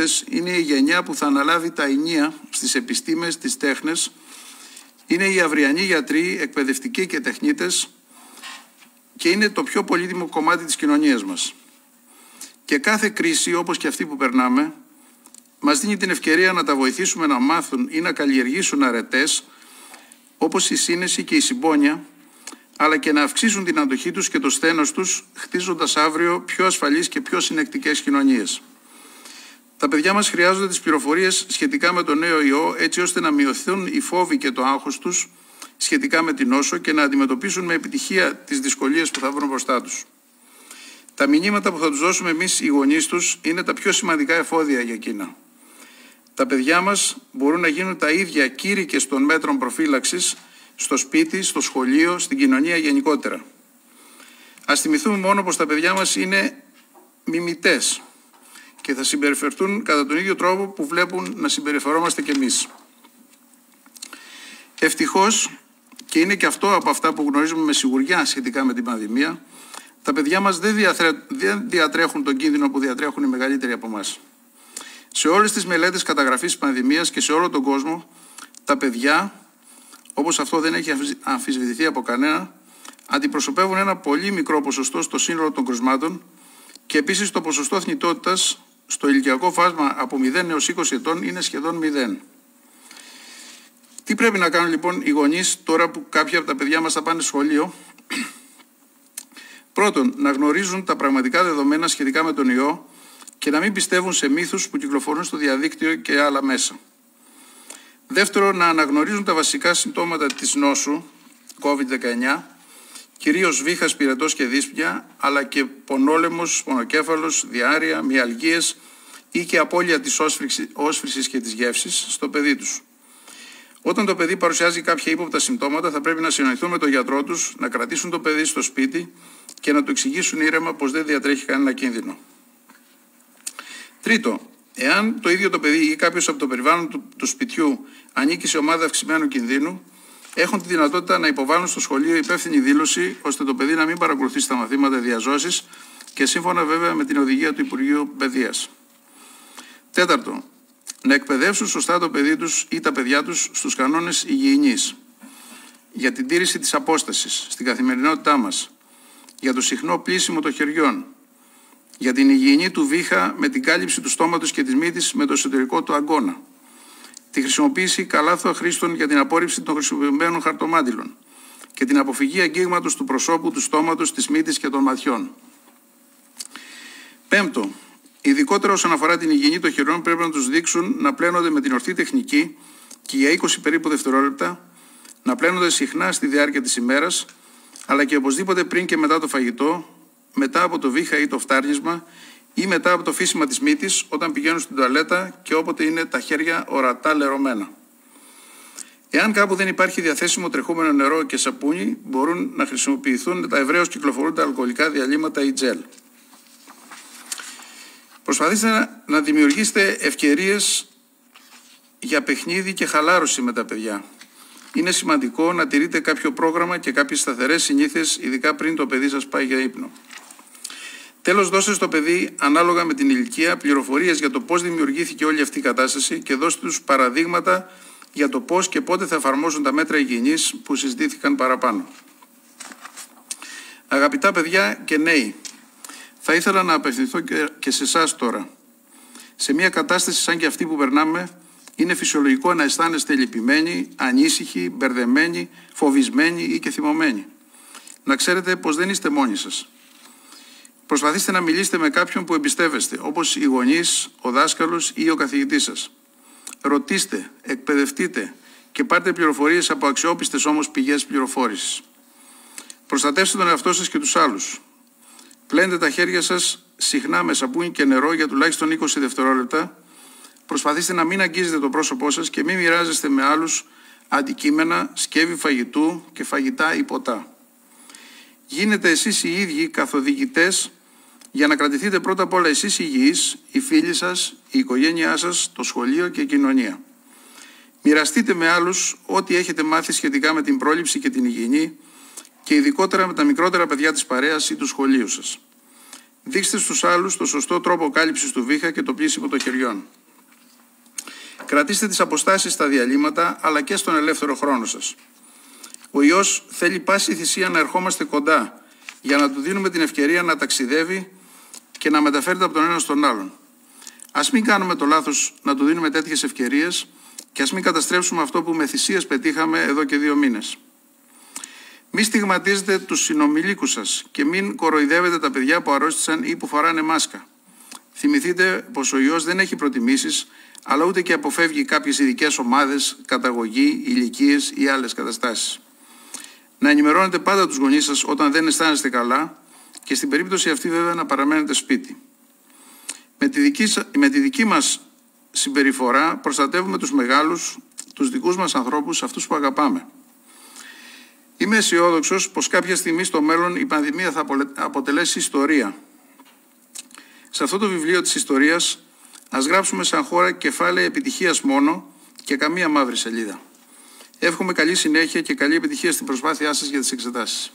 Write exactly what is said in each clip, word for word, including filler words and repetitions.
πολίτες είναι η γενιά που θα αναλάβει τα ηνία στις επιστήμες, τις τέχνες, είναι οι αυριανοί γιατροί, εκπαιδευτικοί και τεχνίτες και είναι το πιο πολύτιμο κομμάτι της κοινωνίας μας. Και κάθε κρίση, όπως και αυτή που περνάμε, μας δίνει την ευκαιρία να τα βοηθήσουμε να μάθουν ή να καλλιεργήσουν αρετές, όπως η σύνεση και η συμπόνια, αλλά και να αυξήσουν την αντοχή τους και το σθένος τους, χτίζοντας αύριο πιο ασφαλείς και πιο συνεκτικές κοινωνίες. Τα παιδιά μας χρειάζονται τις πληροφορίες σχετικά με τον νέο ιό, έτσι ώστε να μειωθούν οι φόβοι και το άγχος τους σχετικά με την νόσο και να αντιμετωπίσουν με επιτυχία τις δυσκολίες που θα βρουν μπροστά τους. Τα μηνύματα που θα τους δώσουμε εμείς οι γονείς τους είναι τα πιο σημαντικά εφόδια για εκείνα. Τα παιδιά μας μπορούν να γίνουν τα ίδια κήρυκες των μέτρων προφύλαξης στο σπίτι, στο σχολείο, στην κοινωνία γενικότερα. Ας θυμηθούμε μόνο πως τα παιδιά μας είναι μιμητές και θα συμπεριφερθούν κατά τον ίδιο τρόπο που βλέπουν να συμπεριφερόμαστε κι εμείς. Ευτυχώς, και είναι και αυτό από αυτά που γνωρίζουμε με σιγουριά σχετικά με την πανδημία, τα παιδιά μας δεν, διαθρέ... δεν διατρέχουν τον κίνδυνο που διατρέχουν οι μεγαλύτεροι από εμάς. Σε όλες τις μελέτες καταγραφής πανδημίας και σε όλο τον κόσμο, τα παιδιά, όπως αυτό δεν έχει αμφισβητηθεί από κανένα, αντιπροσωπεύουν ένα πολύ μικρό ποσοστό στο σύνολο των κρουσμάτων και επίσης το ποσοστό θνητότητας στο ηλικιακό φάσμα από μηδέν έως είκοσι ετών είναι σχεδόν μηδέν. Τι πρέπει να κάνουν λοιπόν οι γονείς τώρα που κάποια από τα παιδιά μας θα πάνε σχολείο? Πρώτον, να γνωρίζουν τα πραγματικά δεδομένα σχετικά με τον ιό και να μην πιστεύουν σε μύθους που κυκλοφορούν στο διαδίκτυο και άλλα μέσα. Δεύτερον, να αναγνωρίζουν τα βασικά συμπτώματα της νόσου κόβιντ δεκαεννιά, κυρίως βήχας, πυρετός και δύσπνοια, αλλά και πονόλαιμος, πονοκέφαλος, διάρρεια, μυαλγίες ή και απώλεια της όσφρησης και της γεύσης στο παιδί τους. Όταν το παιδί παρουσιάζει κάποια ύποπτα συμπτώματα, θα πρέπει να συνοηθούν με τον γιατρό τους, να κρατήσουν το παιδί στο σπίτι και να του εξηγήσουν ήρεμα πως δεν διατρέχει κανένα κίνδυνο. Τρίτο, εάν το ίδιο το παιδί ή κάποιος από το περιβάλλον του, του σπιτιού ανήκει σε ομάδα αυξημένου κινδύνου, έχουν τη δυνατότητα να υποβάλουν στο σχολείο υπεύθυνη δήλωση, ώστε το παιδί να μην παρακολουθήσει τα μαθήματα διαζώσης και σύμφωνα βέβαια με την οδηγία του Υπουργείου Παιδείας. Τέταρτο, να εκπαιδεύσουν σωστά το παιδί τους ή τα παιδιά τους στους κανόνες υγιεινής, για την τήρηση της απόστασης στην καθημερινότητά μας, για το συχνό πλύσιμο των χεριών, για την υγιεινή του βήχα με την κάλυψη του στόματος και της μύτης με το εσωτερικό του αγκώνα, τη χρησιμοποίηση καλάθου αχρήστων για την απόρριψη των χρησιμοποιημένων χαρτομάτιλων και την αποφυγή αγγίγματος του προσώπου, του στόματος, της μύτης και των ματιών. Πέμπτο, ειδικότερα όσον αφορά την υγιεινή των χεριών, πρέπει να τους δείξουν να πλένονται με την ορθή τεχνική και για είκοσι περίπου δευτερόλεπτα, να πλένονται συχνά στη διάρκεια της ημέρας, αλλά και οπωσδήποτε πριν και μετά το φαγητό, μετά από το βήχα ή το φτάρνισμα ή μετά από το φύσιμα της μύτης όταν πηγαίνουν στην τουαλέτα και όποτε είναι τα χέρια ορατά λερωμένα. Εάν κάπου δεν υπάρχει διαθέσιμο τρεχούμενο νερό και σαπούνι, μπορούν να χρησιμοποιηθούν τα ευρέως κυκλοφορούντα αλκοολικά διαλύματα ή τζέλ. Προσπαθήστε να δημιουργήσετε ευκαιρίες για παιχνίδι και χαλάρωση με τα παιδιά. Είναι σημαντικό να τηρείτε κάποιο πρόγραμμα και κάποιες σταθερές συνήθειες, ειδικά πριν το παιδί σας πάει για ύπνο. Τέλος, δώστε στο παιδί, ανάλογα με την ηλικία, πληροφορίες για το πώς δημιουργήθηκε όλη αυτή η κατάσταση και δώστε τους παραδείγματα για το πώς και πότε θα εφαρμόσουν τα μέτρα υγιεινής που συζητήθηκαν παραπάνω. Αγαπητά παιδιά και νέοι, θα ήθελα να απευθυνθώ και σε εσάς τώρα. Σε μια κατάσταση σαν και αυτή που περνάμε, είναι φυσιολογικό να αισθάνεστε λυπημένοι, ανήσυχοι, μπερδεμένοι, φοβισμένοι ή και θυμωμένοι. Να ξέρετε πως δεν είστε μόνοι σας. Προσπαθήστε να μιλήσετε με κάποιον που εμπιστεύεστε, όπως οι γονείς, ο δάσκαλος ή ο καθηγητής σας. Ρωτήστε, εκπαιδευτείτε και πάρτε πληροφορίες από αξιόπιστες όμως πηγές πληροφόρησης. Προστατεύστε τον εαυτό σας και τους άλλους. Πλένετε τα χέρια σας συχνά με σαπούνι και νερό για τουλάχιστον είκοσι δευτερόλεπτα. Προσπαθήστε να μην αγγίζετε το πρόσωπό σας και μην μοιράζεστε με άλλους αντικείμενα, σκεύη φαγητού και φαγητά ή ποτά. Γίνετε εσείς οι ίδιοι καθοδηγητές για να κρατηθείτε πρώτα απ' όλα εσείς υγιείς, οι φίλοι σας, η οικογένειά σας, το σχολείο και η κοινωνία. Μοιραστείτε με άλλους ό,τι έχετε μάθει σχετικά με την πρόληψη και την υγιεινή και ειδικότερα με τα μικρότερα παιδιά της παρέας ή του σχολείου σας. Δείξτε στους άλλους το σωστό τρόπο κάλυψης του βήχα και το πλύσιμο των χεριών. Κρατήστε τις αποστάσεις στα διαλύματα, αλλά και στον ελεύθερο χρόνο σας. Ο ιός θέλει πάση θυσία να ερχόμαστε κοντά, για να του δίνουμε την ευκαιρία να ταξιδεύει και να μεταφέρεται από τον ένα στον άλλον. Ας μην κάνουμε το λάθος να του δίνουμε τέτοιες ευκαιρίες και ας μην καταστρέψουμε αυτό που με θυσίες πετύχαμε εδώ και δύο μήνες. Μη στιγματίζετε τους συνομιλίκους σας και μην κοροϊδεύετε τα παιδιά που αρρώστησαν ή που φοράνε μάσκα. Θυμηθείτε πως ο ιός δεν έχει προτιμήσεις, αλλά ούτε και αποφεύγει κάποιες ειδικές ομάδες, καταγωγή, ηλικίες ή άλλες καταστάσεις. Να ενημερώνετε πάντα τους γονείς σας όταν δεν αισθάνεστε καλά και στην περίπτωση αυτή βέβαια να παραμένετε σπίτι. Με τη δική, με τη δική μας συμπεριφορά προστατεύουμε τους μεγάλους, τους δικούς μας ανθρώπους, αυτούς που αγαπάμε. Είμαι αισιόδοξος πως κάποια στιγμή στο μέλλον η πανδημία θα αποτελέσει ιστορία. Σε αυτό το βιβλίο της ιστορίας ας γράψουμε σαν χώρα κεφάλαια επιτυχίας μόνο και καμία μαύρη σελίδα. Εύχομαι καλή συνέχεια και καλή επιτυχία στην προσπάθειά σας για τις εξετάσεις.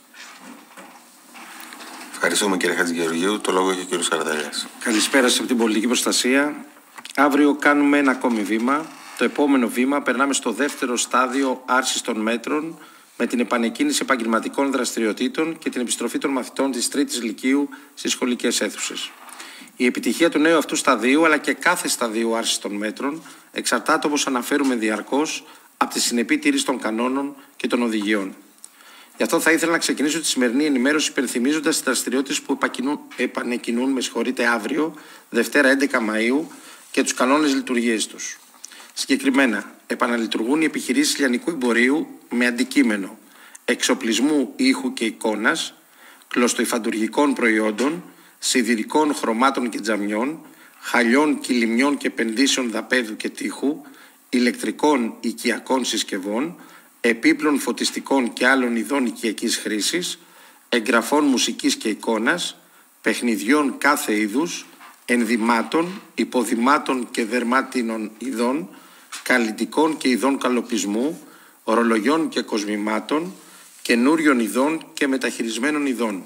Ευχαριστούμε κύριε Χατζηγεωργίου. Το λόγο έχει ο κύριος Καρδαλιάς. Καλησπέρα σας από την πολιτική προστασία. Αύριο κάνουμε ένα ακόμη βήμα. Το επόμενο βήμα περνάμε στο δεύτερο στάδιο άρσης των μέτρων με την επανεκκίνηση επαγγελματικών δραστηριοτήτων και την επιστροφή των μαθητών της τρίτης λυκείου στις σχολικές αίθουσες. Η επιτυχία του νέου αυτού σταδίου αλλά και κάθε σταδίου άρσης των μέτρων εξαρτάται, όπως αναφέρουμε διαρκώς, από τη συνεπή τήρηση των κανόνων και των οδηγιών. Γι' αυτό θα ήθελα να ξεκινήσω τη σημερινή ενημέρωση υπενθυμίζοντας τις δραστηριότητες που επανεκκινούν με συγχωρείτε, αύριο, Δευτέρα έντεκα Μαΐου, και τους κανόνες λειτουργίας τους. Συγκεκριμένα, επαναλειτουργούν οι επιχειρήσεις λιανικού εμπορίου με αντικείμενο εξοπλισμού ήχου και εικόνας, κλωστοϊφαντουργικών προϊόντων, σιδηρικών χρωμάτων και τζαμιών, χαλιών, κυλιμιών και επενδύσεων δαπέδου και τείχου, ηλεκτρικών οικιακών συσκευών, επίπλων φωτιστικών και άλλων ειδών οικιακής χρήσης, εγγραφών μουσικής και εικόνας, παιχνιδιών κάθε είδους, ενδυμάτων, υποδημάτων και δερμάτινων ειδών, καλλιτικών και ειδών καλοπισμού, ορολογιών και κοσμημάτων, καινούριων ειδών και μεταχειρισμένων ειδών.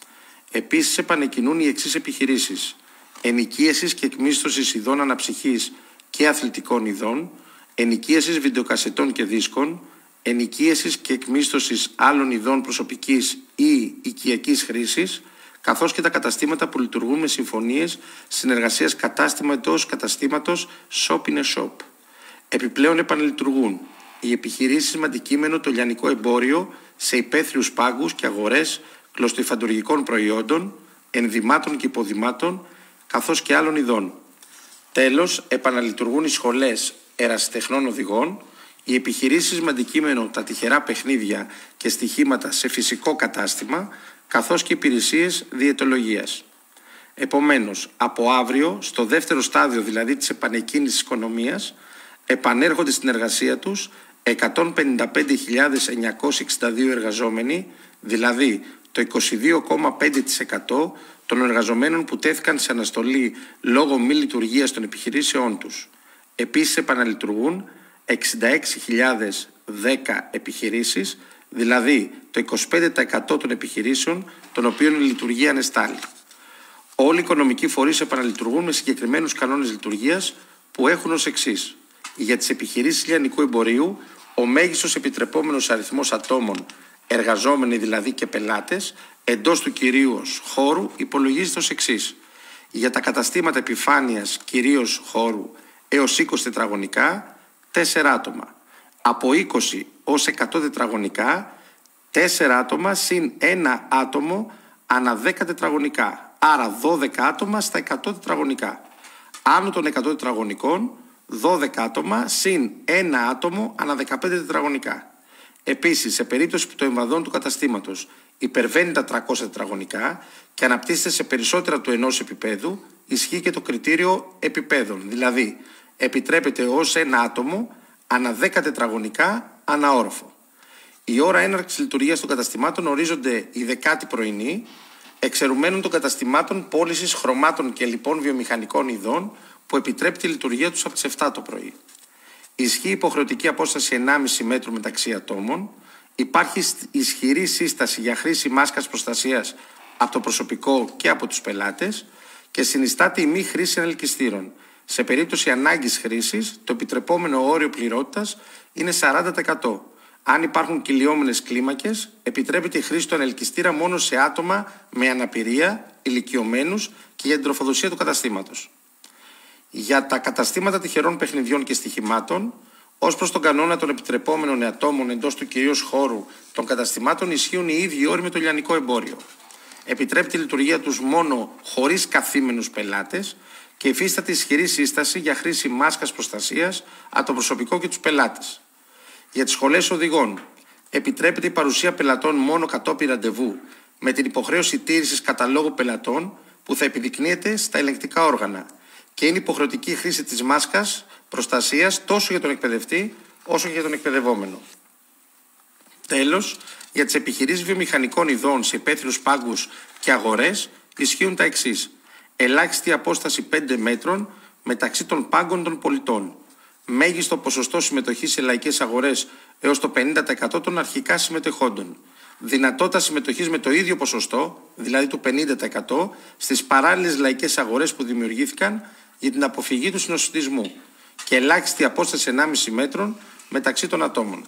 Επίσης επανεκκινούν οι εξής επιχειρήσεις: ενοικίασης και εκμίσθωσης ειδών αναψυχής και αθλητικών ειδών, ενοικίασης βιντεοκασετών και δίσκων, ενοικίασης και εκμίσθωσης άλλων ειδών προσωπικής ή οικιακής χρήσης, καθώς και τα καταστήματα που λειτουργούν με συμφωνίες συνεργασίας κατάστημα εντός καταστήματος shop in a shop. Επιπλέον επαναλειτουργούν οι επιχειρήσεις με αντικείμενο το λιανικό εμπόριο σε υπαίθριους πάγκους και αγορές κλωστοϊφαντουργικών προϊόντων, ενδυμάτων και υποδημάτων, καθώς και άλλων ειδών. Τέλος, επαναλειτουργούν οι σχολές ερασιτεχνών οδηγών, οι επιχειρήσεις με αντικείμενο τα τυχερά παιχνίδια και στοιχήματα σε φυσικό κατάστημα, καθώς και υπηρεσίες διαιτολογίας. Επομένως, από αύριο, στο δεύτερο στάδιο δηλαδή της επανεκκίνησης της οικονομίας, επανέρχονται στην εργασία τους εκατόν πενήντα πέντε χιλιάδες εννιακόσιοι εξήντα δύο εργαζόμενοι, δηλαδή το είκοσι δύο κόμμα πέντε τοις εκατό των εργαζομένων που τέθηκαν σε αναστολή λόγω μη λειτουργίας των επιχειρήσεών τους. Επίσης επαναλειτουργούν εξήντα έξι χιλιάδες δέκα επιχειρήσεις, δηλαδή το είκοσι πέντε τοις εκατό των επιχειρήσεων των οποίων η λειτουργία ανεστάλλει. Όλοι οι οικονομικοί φορείς επαναλειτουργούν με συγκεκριμένους κανόνες λειτουργίας που έχουν ως εξής: για τις επιχειρήσεις λιανικού εμπορίου, ο μέγιστος επιτρεπόμενος αριθμός ατόμων, εργαζόμενοι δηλαδή και πελάτες, εντός του κυρίως χώρου υπολογίζεται ως εξής: για τα καταστήματα επιφάνειας κυρίως χώρου έως είκοσι τετραγωνικά, τέσσερα άτομα. Από είκοσι ως εκατό τετραγωνικά, τέσσερα άτομα συν ένα άτομο ανά δέκα τετραγωνικά. Άρα δώδεκα άτομα στα εκατό τετραγωνικά. Άνω των εκατό τετραγωνικών, δώδεκα άτομα συν ένα άτομο ανά δεκαπέντε τετραγωνικά. Επίσης, σε περίπτωση που το εμβαδόν του καταστήματος υπερβαίνει τα τριακόσια τετραγωνικά και αναπτύσσεται σε περισσότερα του ενός επίπεδου, ισχύει και το κριτήριο επιπέδων. Δηλαδή, επιτρέπεται ως ένα άτομο ανά δέκα τετραγωνικά ανά όροφο. Η ώρα έναρξης λειτουργίας των καταστημάτων ορίζονται η δεκάτη πρωινή, εξαιρουμένων των καταστημάτων πώλησης χρωμάτων και λοιπών βιομηχανικών ειδών που επιτρέπει τη λειτουργία τους από τις επτά το πρωί. Ισχύει υποχρεωτική απόσταση ενάμιση μέτρου μεταξύ ατόμων. Υπάρχει ισχυρή σύσταση για χρήση μάσκας προστασίας από το προσωπικό και από τους πελάτες και συνιστά τη μη χρήση ελκυστήρων. Σε περίπτωση ανάγκης χρήσης, το επιτρεπόμενο όριο πληρότητας είναι σαράντα τοις εκατό. Αν υπάρχουν κυλιόμενες κλίμακες, επιτρέπεται η χρήση του ανελκυστήρα μόνο σε άτομα με αναπηρία, ηλικιωμένους και για την τροφοδοσία του καταστήματος. Για τα καταστήματα τυχερών παιχνιδιών και στοιχημάτων, ως προς τον κανόνα των επιτρεπόμενων ατόμων εντός του κυρίως χώρου των καταστημάτων, ισχύουν οι ίδιοι όροι με το λιανικό εμπόριο. Επιτρέπεται η λειτουργία τους μόνο χωρίς καθήμενους πελάτες και υφίσταται ισχυρή σύσταση για χρήση μάσκας προστασίας από το προσωπικό και τους πελάτες. Για τις σχολές οδηγών, επιτρέπεται η παρουσία πελατών μόνο κατόπιν ραντεβού, με την υποχρέωση τήρησης καταλόγου πελατών που θα επιδεικνύεται στα ελεγκτικά όργανα και είναι υποχρεωτική η χρήση της μάσκας προστασίας τόσο για τον εκπαιδευτή όσο και για τον εκπαιδευόμενο. Τέλος, για τις επιχειρήσεις βιομηχανικών ειδών σε υπαίθριους πάγκους και αγορές ισχύουν τα εξής. Ελάχιστη απόσταση πέντε μέτρων μεταξύ των πάγκων των πολιτών. Μέγιστο ποσοστό συμμετοχής σε λαϊκές αγορές έως το πενήντα τοις εκατό των αρχικά συμμετεχόντων. Δυνατότητα συμμετοχής με το ίδιο ποσοστό, δηλαδή του πενήντα τοις εκατό, στις παράλληλες λαϊκές αγορές που δημιουργήθηκαν για την αποφυγή του συνοσιτισμού και ελάχιστη απόσταση ενάμιση μέτρων μεταξύ των ατόμων.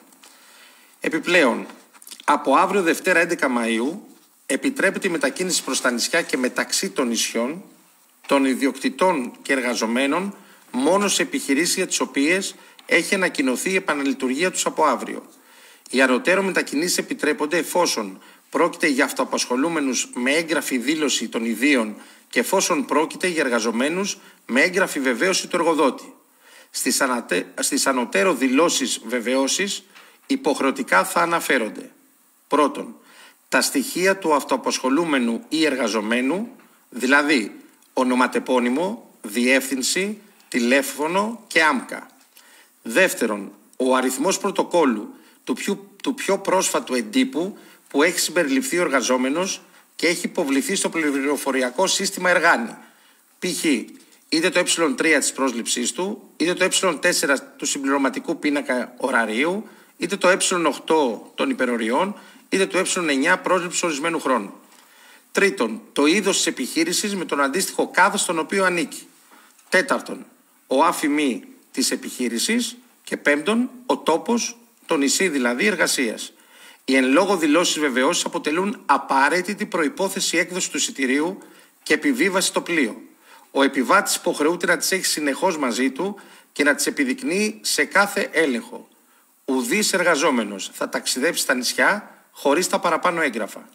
Επιπλέον, από αύριο Δευτέρα έντεκα Μαΐου επιτρέπεται η μετακίνηση προς τα νησιά και μεταξύ των νησιών των ιδιοκτητών και εργαζομένων μόνο σε επιχειρήσεις για τις οποίες έχει ανακοινωθεί η επαναλειτουργία τους από αύριο. Οι ανωτέρω μετακινήσεις επιτρέπονται εφόσον πρόκειται για αυτοαπασχολούμενους με έγγραφη δήλωση των ιδίων και εφόσον πρόκειται για εργαζομένους με έγγραφη βεβαίωση του εργοδότη. Στις, ανατε... στις ανωτέρω δηλώσεις βεβαιώσεις υποχρεωτικά θα αναφέρονται. Πρώτον, τα στοιχεία του αυτοαπασχολούμενου ή εργαζομένου, δηλαδή ονοματεπώνυμο, διεύθυνση, τηλέφωνο και άμκα. Δεύτερον, ο αριθμός πρωτοκόλλου του πιο, του πιο πρόσφατου εντύπου που έχει συμπεριληφθεί ο εργαζόμενος και έχει υποβληθεί στο πληροφοριακό σύστημα Εργάνη. Π.χ. είτε το ε τρία της πρόσληψής του, είτε το ε τέσσερα του συμπληρωματικού πίνακα ωραρίου, είτε το ε οκτώ των υπεροριών, είτε το ε εννιά πρόσληψης ορισμένου χρόνου. Τρίτον, το είδος της επιχείρησης με τον αντίστοιχο κάδο στον οποίο ανήκει. Τέταρτον, ο άφημί της επιχείρησης και πέμπτον, ο τόπος, το νησί δηλαδή εργασίας. Οι εν λόγω δηλώσεις βεβαιώσεις αποτελούν απαραίτητη προϋπόθεση έκδοση του εισιτηρίου και επιβίβαση στο πλοίο. Ο επιβάτης υποχρεούται να τις έχει συνεχώς μαζί του και να τις επιδεικνύει σε κάθε έλεγχο. Ουδής εργαζόμενος θα ταξιδέψει στα νησιά χωρίς τα παραπάνω έγγραφα.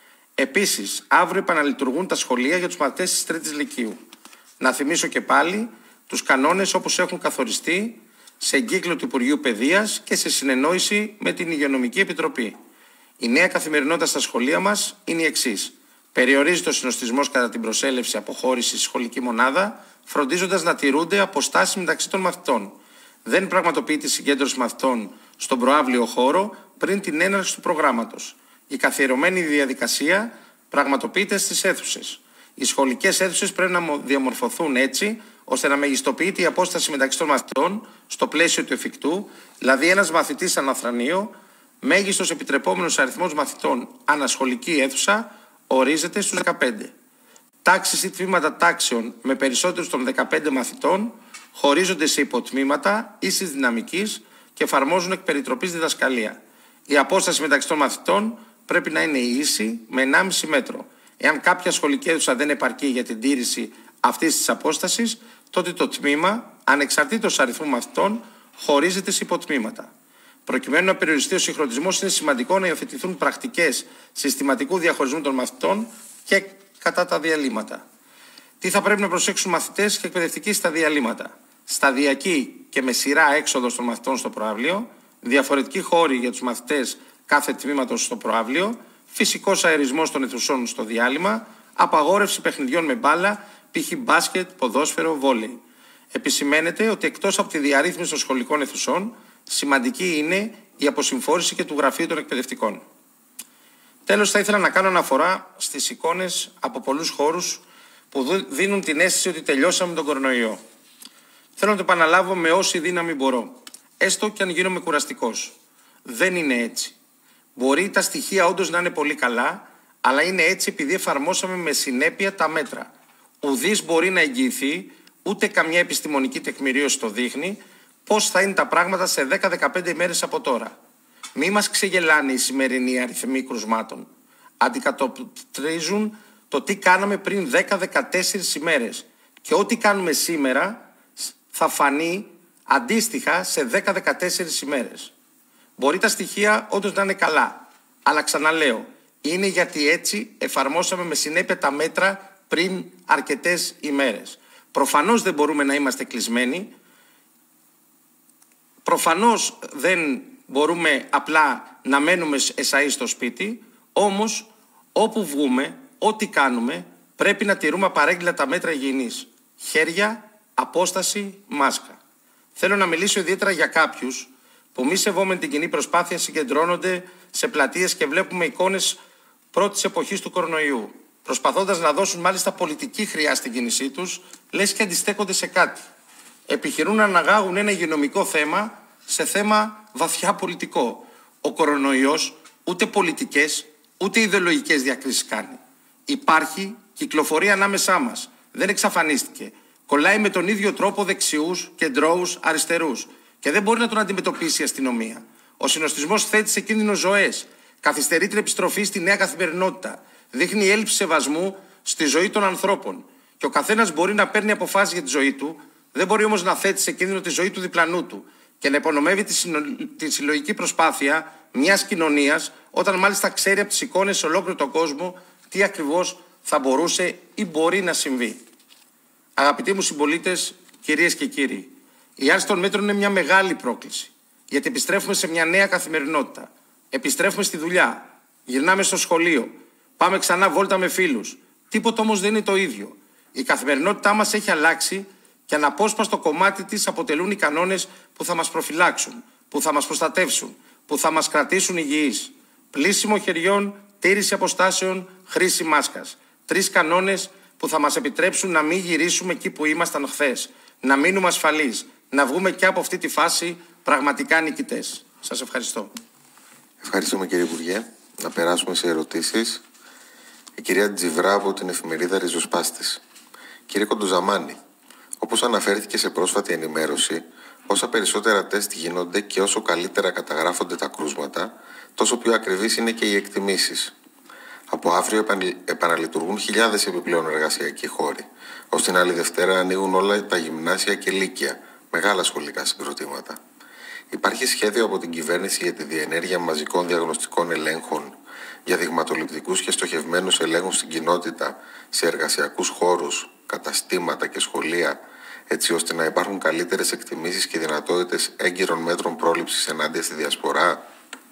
Επίσης, αύριο επαναλειτουργούν τα σχολεία για τους μαθητές της τρίτης λυκείου. Να θυμίσω και πάλι τους κανόνες όπως έχουν καθοριστεί σε εγκύκλιο του Υπουργείου Παιδείας και σε συνεννόηση με την Υγειονομική Επιτροπή. Η νέα καθημερινότητα στα σχολεία μας είναι η εξής. Περιορίζεται ο συνοστισμός κατά την προσέλευση αποχώρηση στη σχολική μονάδα, φροντίζοντας να τηρούνται αποστάσεις μεταξύ των μαθητών. Δεν πραγματοποιείται συγκέντρωση μαθητών στον προαύλιο χώρο πριν την έναρξη του προγράμματος. Η καθιερωμένη διαδικασία πραγματοποιείται στις αίθουσες. Οι σχολικές αίθουσες πρέπει να διαμορφωθούν έτσι ώστε να μεγιστοποιείται η απόσταση μεταξύ των μαθητών στο πλαίσιο του εφικτού, δηλαδή ένας μαθητής αναθρανείο, μέγιστος επιτρεπόμενος αριθμός μαθητών ανασχολική αίθουσα ορίζεται στους δεκαπέντε. Τάξεις ή τμήματα τάξεων με περισσότερους των δεκαπέντε μαθητών χωρίζονται σε υποτμήματα ίσης δυναμικής και εφαρμόζουν εκ περιτροπής διδασκαλία. Η απόσταση μεταξύ των μαθητών πρέπει να είναι ίση με ενάμιση μέτρο. Εάν κάποια σχολική αίθουσα δεν επαρκεί για την τήρηση αυτής της απόστασης, τότε το τμήμα, ανεξαρτήτως αριθμού μαθητών, χωρίζεται σε υποτμήματα. Προκειμένου να περιοριστεί ο συγχρονισμός, είναι σημαντικό να υιοθετηθούν πρακτικές συστηματικού διαχωρισμού των μαθητών και κατά τα διαλύματα. Τι θα πρέπει να προσέξουν μαθητές και εκπαιδευτικοί στα διαλύματα? Σταδιακή και με σειρά έξοδος των μαθητών στο προαύλιο, διαφορετικοί χώροι για τους μαθητές κάθε τμήματος στο προαύλιο, φυσικός αερισμός των αιθουσών στο διάλειμμα, απαγόρευση παιχνιδιών με μπάλα, π.χ. μπάσκετ, ποδόσφαιρο, βόλεϊ. Επισημαίνεται ότι εκτός από τη διαρρύθμιση των σχολικών αιθουσών, σημαντική είναι η αποσυμφόρηση και του γραφείου των εκπαιδευτικών. Τέλος, θα ήθελα να κάνω αναφορά στις εικόνες από πολλούς χώρους που δίνουν την αίσθηση ότι τελειώσαμε τον κορονοϊό. Θέλω να το επαναλάβω με όση δύναμη μπορώ, έστω και αν γίνομαι κουραστικός. Δεν είναι έτσι. Μπορεί τα στοιχεία όντως να είναι πολύ καλά, αλλά είναι έτσι επειδή εφαρμόσαμε με συνέπεια τα μέτρα. Ουδής μπορεί να εγγυηθεί, ούτε καμιά επιστημονική τεκμηρίωση το δείχνει, πώς θα είναι τα πράγματα σε δέκα με δεκαπέντε ημέρες από τώρα. Μη μας ξεγελάνε οι σημερινοί αριθμοί κρουσμάτων. Αντικατοπτρίζουν το τι κάναμε πριν δέκα με δεκατέσσερις ημέρες. Και ό,τι κάνουμε σήμερα θα φανεί αντίστοιχα σε δέκα με δεκατέσσερις ημέρες. Μπορεί τα στοιχεία όντως να είναι καλά, αλλά ξαναλέω, είναι γιατί έτσι εφαρμόσαμε με συνέπεια τα μέτρα πριν αρκετές ημέρες. Προφανώς δεν μπορούμε να είμαστε κλεισμένοι, προφανώς δεν μπορούμε απλά να μένουμε εσαΐς στο σπίτι, όμως όπου βγούμε, ό,τι κάνουμε, πρέπει να τηρούμε απαρέγκλητα τα μέτρα υγιεινής. Χέρια, απόσταση, μάσκα. Θέλω να μιλήσω ιδιαίτερα για κάποιους που μη σεβόμενοι την κοινή προσπάθεια συγκεντρώνονται σε πλατείες και βλέπουμε εικόνες πρώτης εποχής του κορονοϊού, προσπαθώντας να δώσουν μάλιστα πολιτική χρειά στην κίνησή τους, λες και αντιστέκονται σε κάτι. Επιχειρούν να αναγάγουν ένα υγειονομικό θέμα σε θέμα βαθιά πολιτικό. Ο κορονοϊός ούτε πολιτικές ούτε ιδεολογικές διακρίσεις κάνει. Υπάρχει, κυκλοφορεί ανάμεσά μας. Δεν εξαφανίστηκε. Κολλάει με τον ίδιο τρόπο δεξιούς, κεντρώους, αριστερούς. Και δεν μπορεί να τον αντιμετωπίσει η αστυνομία. Ο συνοστισμός θέτει σε κίνδυνο ζωές. Καθυστερεί την επιστροφή στη νέα καθημερινότητα. Δείχνει έλλειψη σεβασμού στη ζωή των ανθρώπων. Και ο καθένας μπορεί να παίρνει αποφάσεις για τη ζωή του, δεν μπορεί όμως να θέτει σε κίνδυνο τη ζωή του διπλανού του και να υπονομεύει τη, συνο... τη συλλογική προσπάθεια μιας κοινωνίας, όταν μάλιστα ξέρει από τις εικόνες σε ολόκληρο τον κόσμο τι ακριβώς θα μπορούσε ή μπορεί να συμβεί. Αγαπητοί μου συμπολίτες, κυρίες και κύριοι, η άρση των μέτρων είναι μια μεγάλη πρόκληση. Γιατί επιστρέφουμε σε μια νέα καθημερινότητα. Επιστρέφουμε στη δουλειά. Γυρνάμε στο σχολείο. Πάμε ξανά βόλτα με φίλους. Τίποτα όμως δεν είναι το ίδιο. Η καθημερινότητά μας έχει αλλάξει και αναπόσπαστο κομμάτι της αποτελούν οι κανόνες που θα μας προφυλάξουν, που θα μας προστατεύσουν, που θα μας κρατήσουν υγιείς. Πλύσιμο χεριών, τήρηση αποστάσεων, χρήση μάσκας. Τρεις κανόνες που θα μας επιτρέψουν να μην γυρίσουμε εκεί που ήμασταν χθες. Να μείνουμε ασφαλείς. Να βγούμε και από αυτή τη φάση πραγματικά νικητές. Σας ευχαριστώ. Ευχαριστούμε κύριε Υπουργέ. Να περάσουμε σε ερωτήσεις. Η κυρία Τζιβρά από την εφημερίδα Ριζοσπάστης. Κύριε Κοντοζαμάνη, όπως αναφέρθηκε σε πρόσφατη ενημέρωση, όσα περισσότερα τεστ γίνονται και όσο καλύτερα καταγράφονται τα κρούσματα, τόσο πιο ακριβείς είναι και οι εκτιμήσεις. Από αύριο επαναλειτουργούν χιλιάδες επιπλέον εργασιακοί χώροι. Ως την άλλη Δευτέρα ανοίγουν όλα τα γυμνάσια και λύκεια, μεγάλα σχολικά συγκροτήματα. Υπάρχει σχέδιο από την κυβέρνηση για τη διενέργεια μαζικών διαγνωστικών ελέγχων, για δειγματοληπτικούς και στοχευμένους ελέγχους στην κοινότητα, σε εργασιακούς χώρους, καταστήματα και σχολεία, έτσι ώστε να υπάρχουν καλύτερες εκτιμήσεις και δυνατότητες έγκυρων μέτρων πρόληψης ενάντια στη διασπορά.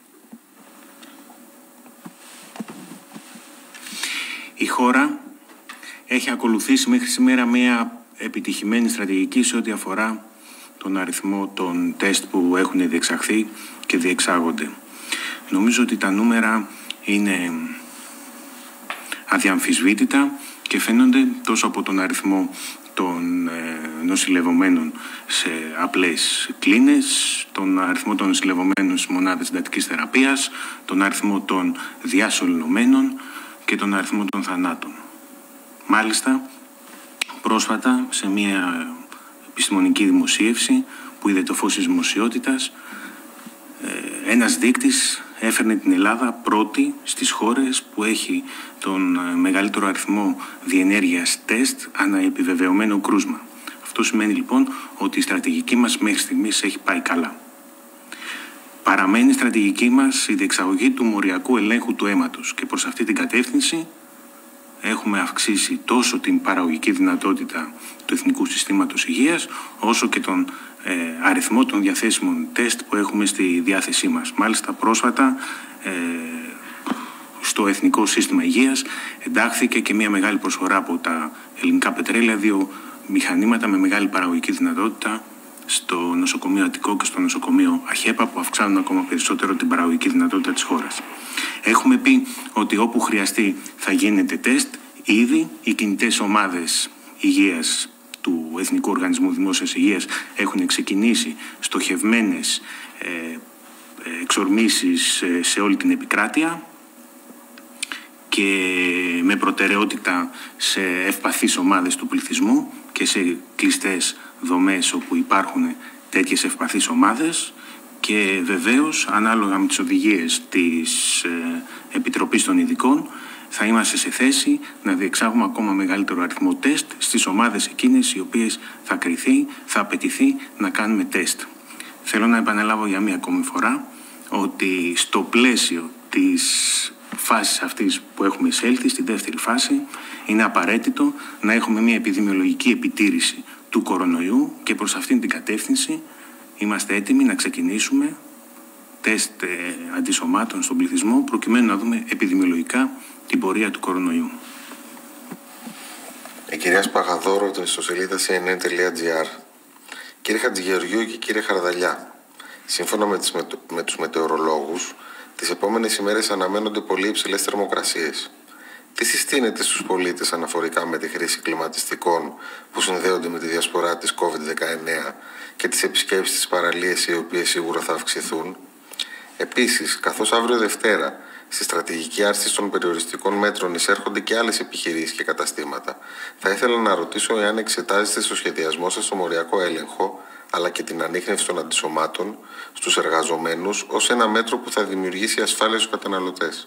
Η χώρα έχει ακολουθήσει μέχρι σήμερα μια επιτυχημένη στρατηγική σε ό,τι αφορά τον αριθμό των τεστ που έχουν διεξαχθεί και διεξάγονται. Νομίζω ότι τα νούμερα είναι αδιαμφισβήτητα και φαίνονται τόσο από τον αριθμό των νοσηλευομένων σε απλές κλίνες, τον αριθμό των νοσηλευομένων στις μονάδες εντατικής θεραπείας, τον αριθμό των διασωληνωμένων και τον αριθμό των θανάτων. Μάλιστα, πρόσφατα σε μια επιστημονική δημοσίευση που είδε το φως της δημοσιότητας, ένας δείκτης έφερνε την Ελλάδα πρώτη στις χώρες που έχει τον μεγαλύτερο αριθμό διενέργειας τεστ ανά επιβεβαιωμένο κρούσμα. Αυτό σημαίνει λοιπόν ότι η στρατηγική μας μέχρι στιγμής έχει πάει καλά. Παραμένει η στρατηγική μας η διεξαγωγή του μοριακού ελέγχου του αίματος και προς αυτή την κατεύθυνση έχουμε αυξήσει τόσο την παραγωγική δυνατότητα του Εθνικού Συστήματος Υγείας όσο και τον ε, αριθμό των διαθέσιμων τεστ που έχουμε στη διάθεσή μας. Μάλιστα πρόσφατα ε, στο Εθνικό Σύστημα Υγείας εντάχθηκε και μια μεγάλη προσφορά από τα ελληνικά πετρέλαια, δύο μηχανήματα με μεγάλη παραγωγική δυνατότητα στο νοσοκομείο Αττικό και στο νοσοκομείο Αχέπα, που αυξάνουν ακόμα περισσότερο την παραγωγική δυνατότητα της χώρας. Έχουμε πει ότι όπου χρειαστεί θα γίνεται τεστ. Ήδη οι κινητές ομάδες υγείας του Εθνικού Οργανισμού Δημόσιας Υγείας έχουν ξεκινήσει στοχευμένες ε, εξορμήσεις σε όλη την επικράτεια και με προτεραιότητα σε ευπαθείς ομάδες του πληθυσμού και σε κλειστές δομές όπου υπάρχουν τέτοιες ευπαθείς ομάδες, και βεβαίως ανάλογα με τις οδηγίες της ε, Επιτροπής των Ειδικών θα είμαστε σε θέση να διεξάγουμε ακόμα μεγαλύτερο αριθμό τεστ στις ομάδες εκείνες οι οποίες θα κριθεί, θα απαιτηθεί να κάνουμε τεστ. Θέλω να επαναλάβω για μία ακόμη φορά ότι στο πλαίσιο της φάσης αυτής που έχουμε εισέλθει, στη δεύτερη φάση, είναι απαραίτητο να έχουμε μία επιδημιολογική επιτήρηση του κορονοϊού και προς αυτήν την κατεύθυνση είμαστε έτοιμοι να ξεκινήσουμε τεστ ε, αντισωμάτων στον πληθυσμό προκειμένου να δούμε επιδημιολογικά την πορεία του κορονοϊού. Η κυρία Σπαγαδόρο, την ιστοσελίδα σι εν εν τελεία τζι άρ. Κύριε Χατζηγεωργίου και κύριε Χαρδαλιά, σύμφωνα με, τις, με, με τους μετεωρολόγους, τις επόμενες ημέρες αναμένονται πολύ υψηλές θερμοκρασίες. Τι συστήνεται στους πολίτες αναφορικά με τη χρήση κλιματιστικών που συνδέονται με τη διασπορά της κόβιντ δεκαεννέα και τις επισκέψεις στις παραλίες, οι οποίες σίγουρα θα αυξηθούν? Επίσης, καθώς αύριο Δευτέρα στη στρατηγική άρση των περιοριστικών μέτρων εισέρχονται και άλλες επιχειρήσεις και καταστήματα, θα ήθελα να ρωτήσω εάν εξετάζετε στο σχεδιασμό σας το μοριακό έλεγχο αλλά και την ανίχνευση των αντισωμάτων στους εργαζομένους ως ένα μέτρο που θα δημιουργήσει ασφάλεια στους καταναλωτές.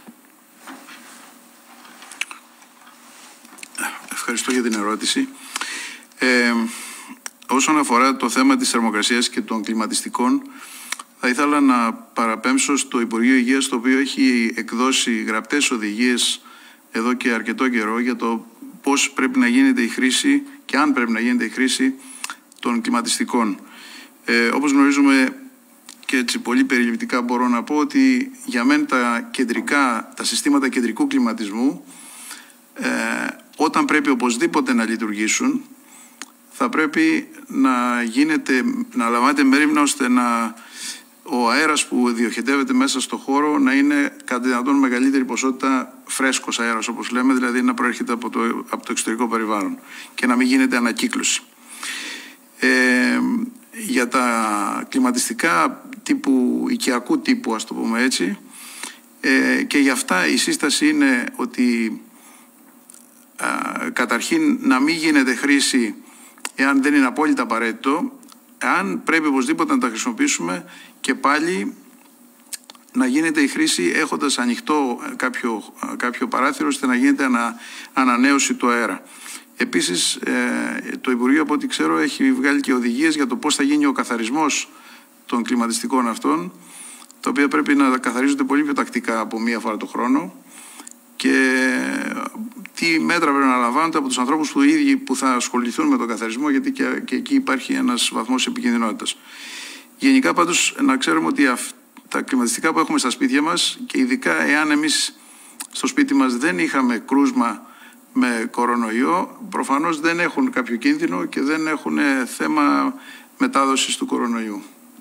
Ευχαριστώ για την ερώτηση. Ε, όσον αφορά το θέμα της θερμοκρασίας και των κλιματιστικών, θα ήθελα να παραπέμψω στο Υπουργείο Υγείας, το οποίο έχει εκδώσει γραπτές οδηγίες εδώ και αρκετό καιρό για το πώς πρέπει να γίνεται η χρήση και αν πρέπει να γίνεται η χρήση των κλιματιστικών. Ε, όπως γνωρίζουμε, και έτσι πολύ περιληπτικά μπορώ να πω ότι για μένα τα, κεντρικά, τα συστήματα κεντρικού κλιματισμού ε, όταν πρέπει οπωσδήποτε να λειτουργήσουν, θα πρέπει να γίνεται, να λαμβάνεται μέρημνα ώστε να, ο αέρας που διοχετεύεται μέσα στο χώρο να είναι κατά δυνατόν μεγαλύτερη ποσότητα φρέσκος αέρας, όπως λέμε, δηλαδή να προέρχεται από το, από το εξωτερικό περιβάλλον και να μην γίνεται ανακύκλωση. Ε, για τα κλιματιστικά τύπου, οικιακού τύπου, ας το πούμε έτσι, ε, και για αυτά η σύσταση είναι ότι α, καταρχήν να μην γίνεται χρήση εάν δεν είναι απόλυτα απαραίτητο. Αν πρέπει οπωσδήποτε να τα χρησιμοποιήσουμε, και πάλι να γίνεται η χρήση έχοντας ανοιχτό κάποιο, κάποιο παράθυρο ώστε να γίνεται ανα, ανανέωση του αέρα. Επίσης, ε, το Υπουργείο, από ό,τι ξέρω, έχει βγάλει και οδηγίες για το πώς θα γίνει ο καθαρισμός των κλιματιστικών αυτών, τα οποία πρέπει να καθαρίζονται πολύ πιο τακτικά από μία φορά το χρόνο, και τι μέτρα πρέπει να λαμβάνονται από τους ανθρώπους που ίδιοι που θα ασχοληθούν με τον καθαρισμό, γιατί και, και εκεί υπάρχει ένας βαθμός επικινδυνότητας. Γενικά πάντως να ξέρουμε ότι αυ, τα κλιματιστικά που έχουμε στα σπίτια μας, και ειδικά εάν εμείς στο σπίτι μας δεν είχαμε κρούσμα με κορονοϊό, προφανώς δεν έχουν κάποιο κίνδυνο και δεν έχουν θέμα μετάδοσης του κορονοϊού.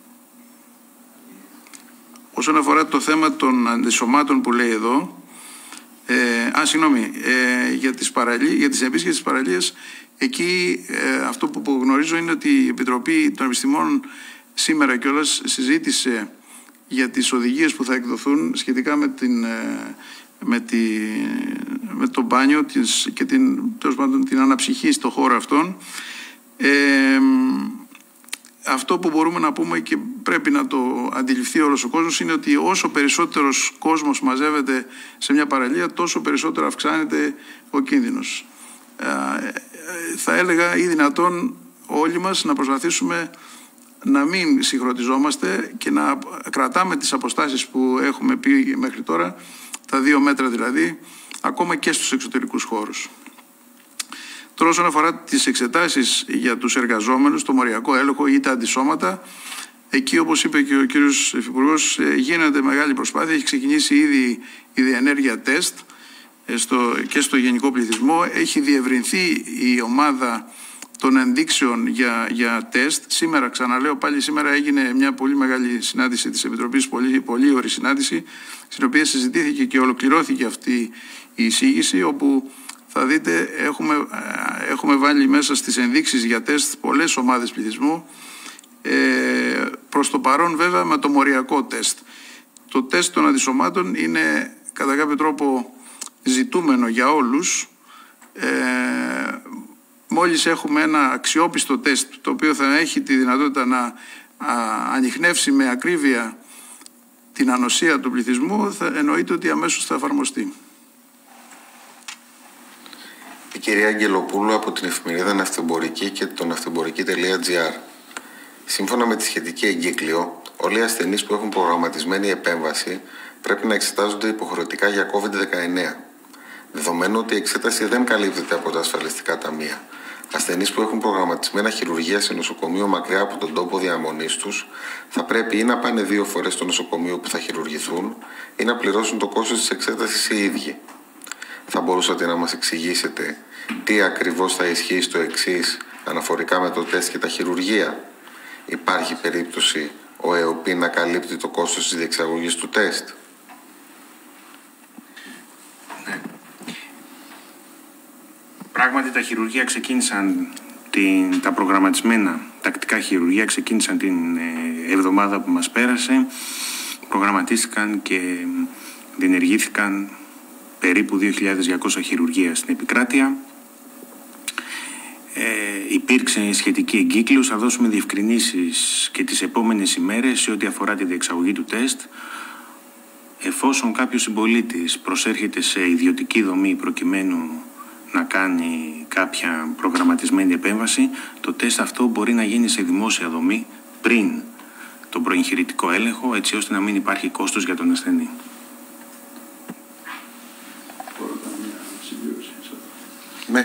Όσον αφορά το θέμα των αντισωμάτων που λέει εδώ, Ε, α, συγγνώμη, ε, για τις, παραλίες, για τις επίσκεψεις της παραλίας, εκεί ε, αυτό που γνωρίζω είναι ότι η Επιτροπή των Επιστημών σήμερα κιόλας συζήτησε για τις οδηγίες που θα εκδοθούν σχετικά με, την, ε, με, τη, με το μπάνιο της, και την, τέλος πάντων, την αναψυχή στο χώρο αυτόν. Ε, Αυτό που μπορούμε να πούμε και πρέπει να το αντιληφθεί όλος ο κόσμος είναι ότι όσο περισσότερος κόσμος μαζεύεται σε μια παραλία, τόσο περισσότερο αυξάνεται ο κίνδυνος. Ε, θα έλεγα ή δυνατόν όλοι μας να προσπαθήσουμε να μην συγχρονιζόμαστε και να κρατάμε τις αποστάσεις που έχουμε πει μέχρι τώρα, τα δύο μέτρα δηλαδή, ακόμα και στους εξωτερικούς χώρους. Τώρα, όσον αφορά τις εξετάσεις για τους εργαζόμενους, το μοριακό έλεγχο ή τα αντισώματα, εκεί, όπως είπε και ο κύριος Υφυπουργός, γίνεται μεγάλη προσπάθεια. Έχει ξεκινήσει ήδη η διενέργεια τεστ στο, και στο γενικό πληθυσμό. Έχει διευρυνθεί η ομάδα των ενδείξεων για, για τεστ. Σήμερα, ξαναλέω πάλι, σήμερα έγινε μια πολύ μεγάλη συνάντηση της Επιτροπής, πολύ, πολύ ωραία συνάντηση, στην οποία συζητήθηκε και ολοκληρώθηκε αυτή η εισήγηση, όπου θα δείτε, έχουμε, έχουμε βάλει μέσα στις ενδείξεις για τεστ πολλές ομάδες πληθυσμού, ε, προς το παρόν βέβαια με το μοριακό τεστ. Το τεστ των αντισωμάτων είναι κατά κάποιο τρόπο ζητούμενο για όλους, ε, μόλις έχουμε ένα αξιόπιστο τεστ το οποίο θα έχει τη δυνατότητα να α, ανιχνεύσει με ακρίβεια την ανοσία του πληθυσμού, θα εννοείται ότι αμέσως θα εφαρμοστεί. Η κυρία Αγγελοπούλου από την εφημερίδα Ναυτεμπορική και το ναυτεμπορική τελεία τζι άρ. Σύμφωνα με τη σχετική εγκύκλιο, όλοι οι ασθενείς που έχουν προγραμματισμένη επέμβαση πρέπει να εξετάζονται υποχρεωτικά για κόβιντ δεκαεννέα. Δεδομένου ότι η εξέταση δεν καλύπτεται από τα ασφαλιστικά ταμεία, ασθενείς που έχουν προγραμματισμένα χειρουργία σε νοσοκομείο μακριά από τον τόπο διαμονής τους θα πρέπει ή να πάνε δύο φορές στο νοσοκομείο που θα χειρουργηθούν ή να πληρώσουν το κόστος της εξέτασης οι ίδιοι. Θα μπορούσατε να μας εξηγήσετε τι ακριβώς θα ισχύει στο εξής αναφορικά με το τεστ και τα χειρουργεία? Υπάρχει περίπτωση ο ΕΟΠΗ να καλύπτει το κόστος της διεξαγωγής του τεστ? Ναι. Πράγματι τα χειρουργεία ξεκίνησαν, την, τα προγραμματισμένα τακτικά χειρουργεία ξεκίνησαν την ε, εβδομάδα που μας πέρασε. Προγραμματίστηκαν και διενεργήθηκαν περίπου δύο χιλιάδες διακόσια χειρουργεία στην επικράτεια. Ε, υπήρξε σχετική εγκύκλειος, θα δώσουμε διευκρινήσεις και τις επόμενες ημέρες σε ό,τι αφορά τη διεξαγωγή του τεστ. Εφόσον κάποιος συμπολίτης προσέρχεται σε ιδιωτική δομή προκειμένου να κάνει κάποια προγραμματισμένη επέμβαση, το τεστ αυτό μπορεί να γίνει σε δημόσια δομή πριν τον προεγχειρητικό έλεγχο, έτσι ώστε να μην υπάρχει κόστος για τον ασθενή. Ναι.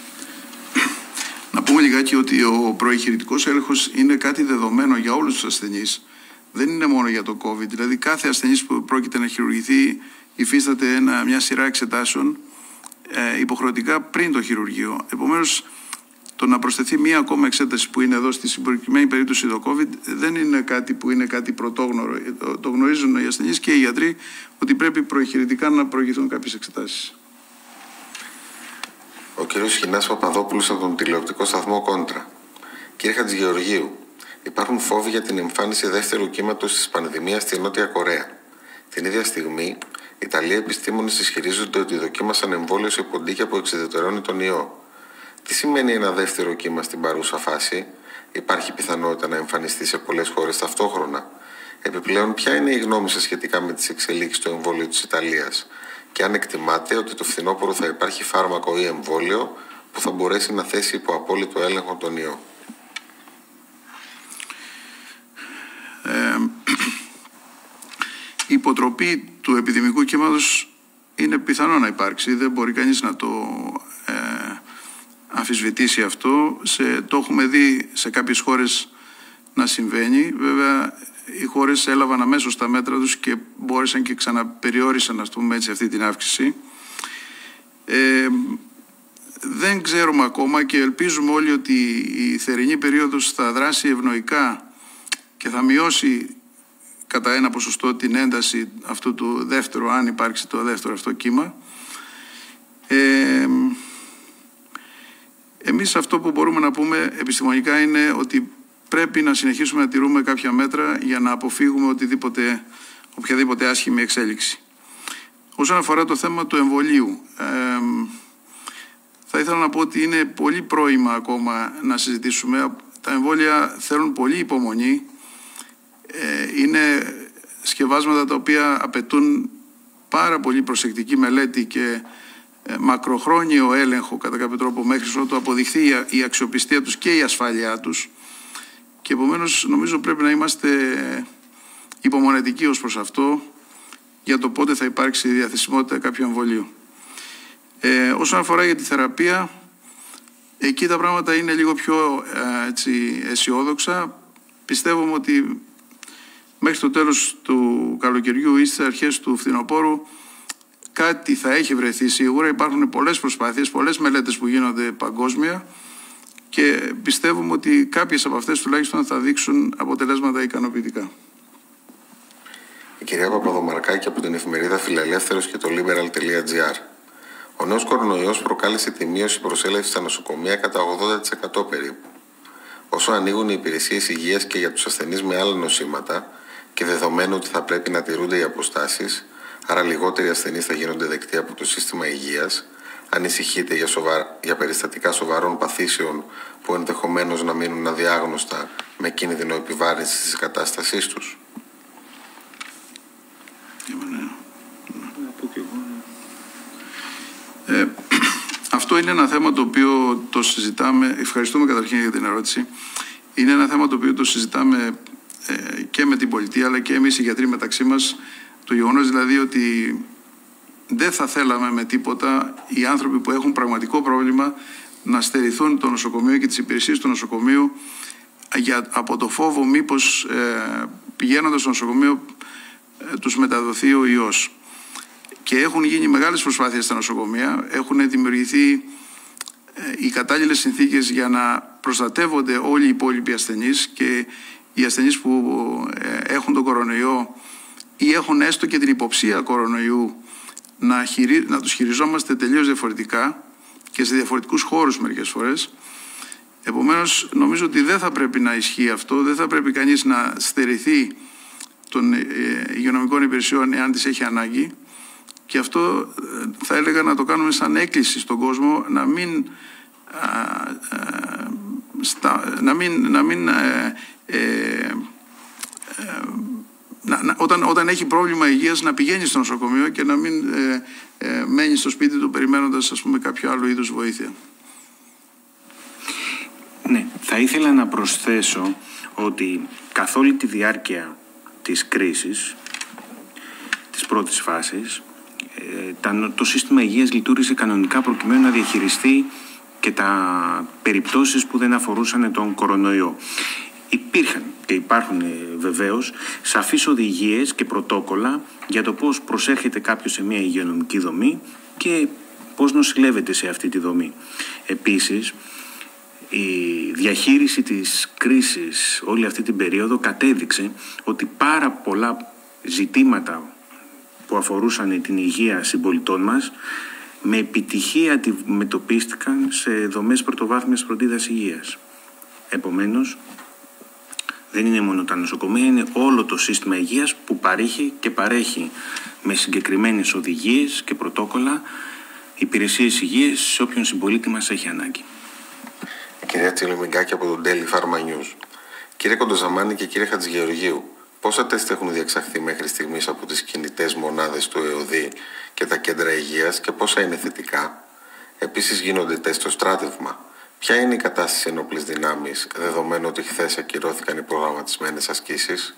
Να πούμε λιγάκι ότι ο προεγχειρητικός έλεγχος είναι κάτι δεδομένο για όλους τους ασθενείς. Δεν είναι μόνο για το COVID. Δηλαδή κάθε ασθενής που πρόκειται να χειρουργηθεί υφίσταται ένα, μια σειρά εξετάσεων ε, υποχρεωτικά πριν το χειρουργείο. Επομένως, το να προσθεθεί μία ακόμα εξέταση που είναι εδώ στη συγκεκριμένη περίπτωση το COVID δεν είναι κάτι που είναι κάτι πρωτόγνωρο. Το, το γνωρίζουν οι ασθενείς και οι γιατροί ότι πρέπει προεγχειρητικά να προηγηθούν κάποιες εξετάσεις. Ο κ. Χινάς Παπαδόπουλος από τον τηλεοπτικό σταθμό Κόντρα. Κύριε Χατζηγεωργίου, υπάρχουν φόβοι για την εμφάνιση δεύτερου κύματος της πανδημίας στη Νότια Κορέα. Την ίδια στιγμή, οι Ιταλοί επιστήμονες ισχυρίζονται ότι δοκίμασαν εμβόλιο σε ποντίκια που εξεδετερώνει τον ιό. Τι σημαίνει ένα δεύτερο κύμα στην παρούσα φάση? Υπάρχει πιθανότητα να εμφανιστεί σε πολλές χώρες ταυτόχρονα? Επιπλέον, ποια είναι η γνώμη σας σχετικά με τις εξελίξεις του εμβόλιου της Ιταλίας? Και αν εκτιμάτε ότι το φθινόπωρο θα υπάρχει φάρμακο ή εμβόλιο που θα μπορέσει να θέσει υπό απόλυτο έλεγχο τον ιό? Ε, η υποτροπή του επιδημικού κύματος είναι πιθανό να υπάρξει. Δεν μπορεί κανείς να το ε, αμφισβητήσει αυτό. Σε, το έχουμε δει σε κάποιες χώρες να συμβαίνει. Βέβαια, οι χώρες έλαβαν αμέσως τα μέτρα τους και μπόρεσαν και ξαναπεριόρισαν, ας πούμε έτσι, αυτή την αύξηση. Ε, δεν ξέρουμε ακόμα και ελπίζουμε όλοι ότι η θερινή περίοδος θα δράσει ευνοϊκά και θα μειώσει κατά ένα ποσοστό την ένταση αυτού του δεύτερου, αν υπάρξει το δεύτερο αυτό κύμα. Ε, εμείς αυτό που μπορούμε να πούμε επιστημονικά είναι ότι πρέπει να συνεχίσουμε να τηρούμε κάποια μέτρα για να αποφύγουμε οτιδήποτε, οποιαδήποτε άσχημη εξέλιξη. Όσον αφορά το θέμα του εμβολίου, ε, θα ήθελα να πω ότι είναι πολύ πρόημα ακόμα να συζητήσουμε. Τα εμβόλια θέλουν πολύ υπομονή. Ε, είναι σκευάσματα τα οποία απαιτούν πάρα πολύ προσεκτική μελέτη και ε, μακροχρόνιο έλεγχο κατά κάποιο τρόπο μέχρι ότου αποδειχθεί η αξιοπιστία τους και η ασφάλειά τους. Και επομένως νομίζω πρέπει να είμαστε υπομονετικοί ως προς αυτό για το πότε θα υπάρξει διαθεσιμότητα κάποιου εμβολίου. Ε, όσον αφορά για τη θεραπεία, εκεί τα πράγματα είναι λίγο πιο ε, έτσι, αισιόδοξα. Πιστεύουμε ότι μέχρι το τέλος του καλοκαιριού ή στις αρχές του φθινοπόρου κάτι θα έχει βρεθεί σίγουρα. Υπάρχουν πολλές προσπάθειες, πολλές μελέτες που γίνονται παγκόσμια και πιστεύουμε ότι κάποιες από αυτές τουλάχιστον θα δείξουν αποτελέσματα ικανοποιητικά. Η κυρία Παπαδομαρκάκη από την εφημερίδα Φιλελεύθερος και το liberal τελεία τζι άρ. Ο νέος κορονοϊός προκάλεσε τη μείωση προσέλευσης στα νοσοκομεία κατά ογδόντα τοις εκατό περίπου. Όσο ανοίγουν οι υπηρεσίες υγείας και για τους ασθενείς με άλλα νοσήματα και δεδομένου ότι θα πρέπει να τηρούνται οι αποστάσεις, άρα λιγότεροι ασθενείς θα γίνονται δεκτοί από το σύστημα υγείας. Ανησυχείτε για, σοβα... για περιστατικά σοβαρών παθήσεων που ενδεχομένως να μείνουν αδιάγνωστα με κίνδυνο επιβάρυνσης της κατάστασής τους? Ε, αυτό είναι ένα θέμα το οποίο το συζητάμε. Ευχαριστούμε καταρχήν για την ερώτηση. Είναι ένα θέμα το οποίο το συζητάμε ε, και με την πολιτεία αλλά και εμείς οι γιατροί μεταξύ μας. Το γεγονός δηλαδή ότι δεν θα θέλαμε με τίποτα οι άνθρωποι που έχουν πραγματικό πρόβλημα να στερηθούν το νοσοκομείο και τις υπηρεσίες του νοσοκομείου για, από το φόβο μήπως ε, πηγαίνοντας στο νοσοκομείο ε, τους μεταδοθεί ο ιός. Και έχουν γίνει μεγάλες προσπάθειες στα νοσοκομεία, έχουν δημιουργηθεί ε, οι κατάλληλες συνθήκες για να προστατεύονται όλοι οι υπόλοιποι ασθενείς και οι ασθενείς που ε, έχουν τον κορονοϊό ή έχουν έστω και την υποψία κορονοϊού να, χειρι... να τους χειριζόμαστε τελείως διαφορετικά και σε διαφορετικούς χώρους μερικές φορές. Επομένως, νομίζω ότι δεν θα πρέπει να ισχύει αυτό, δεν θα πρέπει κανείς να στερηθεί των υγειονομικών υπηρεσιών εάν τις έχει ανάγκη. Και αυτό θα έλεγα να το κάνουμε σαν έκκληση στον κόσμο να μην, α, α, στα, να μην, να μην ε, ε, ε, να, να, όταν, όταν έχει πρόβλημα υγείας να πηγαίνει στο νοσοκομείο και να μην ε, ε, μένει στο σπίτι του περιμένοντας ας πούμε κάποιο άλλο είδους βοήθεια. Ναι, θα ήθελα να προσθέσω ότι καθ' όλη τη διάρκεια της κρίσης, της πρώτης φάσης, το σύστημα υγείας λειτουργήσε κανονικά προκειμένου να διαχειριστεί και τα περιπτώσεις που δεν αφορούσαν τον κορονοϊό. Υπήρχαν και υπάρχουν βεβαίως σαφείς οδηγίες και πρωτόκολλα για το πώς προσέρχεται κάποιος σε μια υγειονομική δομή και πώς νοσηλεύεται σε αυτή τη δομή. Επίσης, η διαχείριση της κρίσης όλη αυτή την περίοδο κατέδειξε ότι πάρα πολλά ζητήματα που αφορούσαν την υγεία συμπολιτών μας με επιτυχία αντιμετωπίστηκαν σε δομές πρωτοβάθμιας φροντίδας υγείας. Επομένως, δεν είναι μόνο τα νοσοκομεία, είναι όλο το σύστημα υγείας που παρέχει και παρέχει με συγκεκριμένες οδηγίες και πρωτόκολλα υπηρεσίες υγείας σε όποιον συμπολίτη μας έχει ανάγκη. Κυρία Τσιλιμιγκάκη από τον Daily Pharma News. Κύριε Κοντοζαμάνη και κύριε Χατζηγεωργίου, πόσα τεστ έχουν διεξαχθεί μέχρι στιγμής από τις κινητές μονάδες του ΕΟΔΗ και τα κέντρα υγείας και πόσα είναι θετικά? Επίσης γίνονται τεστ στο στράτευμα. Ποια είναι η κατάσταση ενόπλης δυνάμεις, δεδομένου ότι χθες ακυρώθηκαν οι προγραμματισμένες ασκήσεις?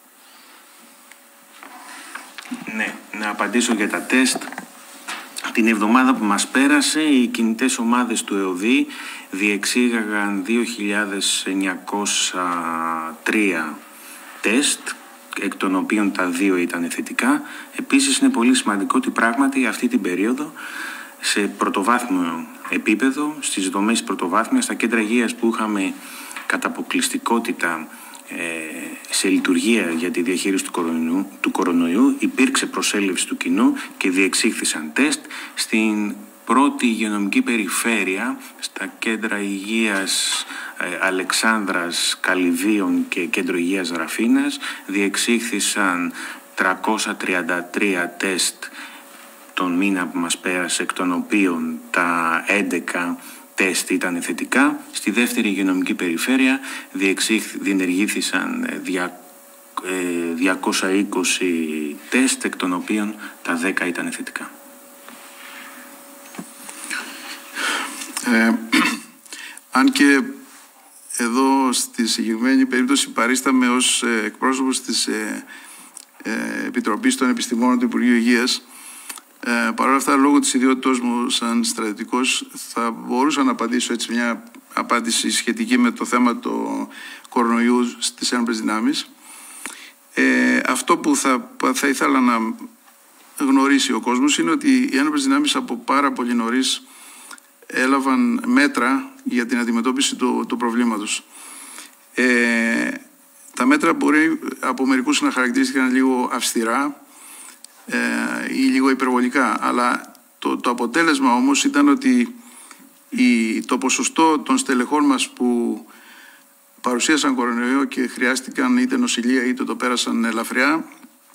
Ναι, να απαντήσω για τα τεστ. Την εβδομάδα που μας πέρασε, οι κινητές ομάδες του ΕΟΔΗ διεξήγαγαν δύο χιλιάδες εννιακόσια τρία τεστ, εκ των οποίων τα δύο ήταν θετικά. Επίσης είναι πολύ σημαντικό ότι πράγματι αυτή την περίοδο σε πρωτοβάθμιο επίπεδο, στις δομές πρωτοβάθμιας, στα κέντρα υγείας που είχαμε κατά αποκλειστικότητα σε λειτουργία για τη διαχείριση του κορονοϊού, του κορονοϊού υπήρξε προσέλευση του κοινού και διεξήχθησαν τεστ στην πρώτη υγειονομική περιφέρεια, στα κέντρα υγείας ε, Αλεξάνδρας, Καλυδίων και κέντρο υγείας Ραφίνας. Διεξήχθησαν τριακόσια τριάντα τρία τεστ τον μήνα που μας πέρασε, εκ των οποίων τα έντεκα τεστ ήταν θετικά. Στη δεύτερη υγειονομική περιφέρεια διενεργήθησαν διακόσια είκοσι τεστ, εκ των οποίων τα δέκα ήταν θετικά. Ε, αν και εδώ στη συγκεκριμένη περίπτωση παρίσταμε ως ε, εκπρόσωπος της ε, ε, Επιτροπής των Επιστημόνων του Υπουργείου Υγείας, Ε, παρ' όλα αυτά, λόγω της ιδιότητός μου σαν στρατιωτικός, θα μπορούσα να απαντήσω έτσι μια απάντηση σχετική με το θέμα του κορονοϊού στις ένοπλες δυνάμεις. Ε, αυτό που θα, θα ήθελα να γνωρίσει ο κόσμος είναι ότι οι ένοπλες δυνάμεις από πάρα πολύ νωρίς έλαβαν μέτρα για την αντιμετώπιση του, του προβλήματος. Ε, τα μέτρα μπορεί από μερικούς να χαρακτηρίστηκαν λίγο αυστηρά ή λίγο υπερβολικά, αλλά το, το αποτέλεσμα όμως ήταν ότι η, το ποσοστό των στελεχών μας που παρουσίασαν κορονοϊό και χρειάστηκαν είτε νοσηλεία είτε το πέρασαν ελαφριά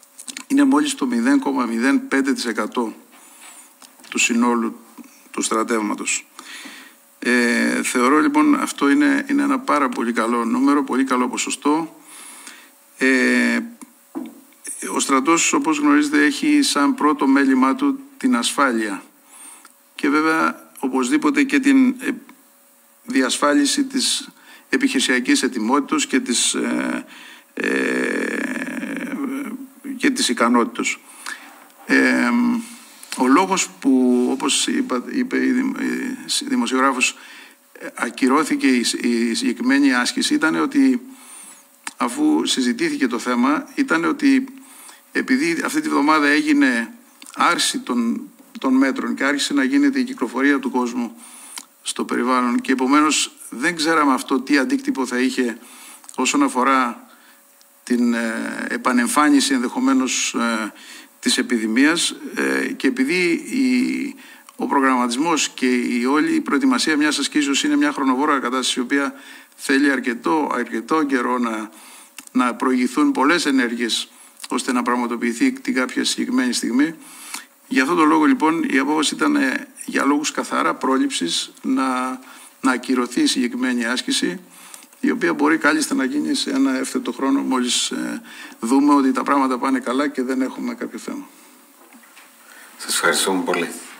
είναι μόλις το μηδέν κόμμα μηδέν πέντε τοις εκατό του συνόλου του στρατεύματος. Ε, θεωρώ λοιπόν αυτό είναι, είναι ένα πάρα πολύ καλό νούμερο, πολύ καλό ποσοστό. Ε, ο στρατός, όπως γνωρίζετε, έχει σαν πρώτο μέλημά του την ασφάλεια και βέβαια οπωσδήποτε και την διασφάλιση της επιχειρησιακής ετοιμότητας και της, ε, ε, και της ικανότητας. Ε, ο λόγος που, όπως είπα, είπε η δημοσιογράφος, ακυρώθηκε η, η συγκεκριμένη άσκηση ήταν ότι, αφού συζητήθηκε το θέμα, ήταν ότι επειδή αυτή τη βδομάδα έγινε άρση των, των μέτρων και άρχισε να γίνεται η κυκλοφορία του κόσμου στο περιβάλλον και επομένως δεν ξέραμε αυτό τι αντίκτυπο θα είχε όσον αφορά την ε, επανεμφάνιση ενδεχομένως ε, της επιδημίας ε, και επειδή η, ο προγραμματισμός και η όλη η προετοιμασία μιας ασκήσεως είναι μια χρονοβόρα κατάσταση η οποία θέλει αρκετό, αρκετό καιρό να, να προηγηθούν πολλές ενέργειες ώστε να πραγματοποιηθεί την κάποια συγκεκριμένη στιγμή. Για αυτόν τον λόγο λοιπόν η απόφαση ήταν ε, για λόγους καθαρά πρόληψης να, να ακυρωθεί η συγκεκριμένη άσκηση, η οποία μπορεί κάλλιστα να γίνει σε ένα εύθετο χρόνο μόλις ε, δούμε ότι τα πράγματα πάνε καλά και δεν έχουμε κάποιο θέμα. Σας ευχαριστούμε πολύ.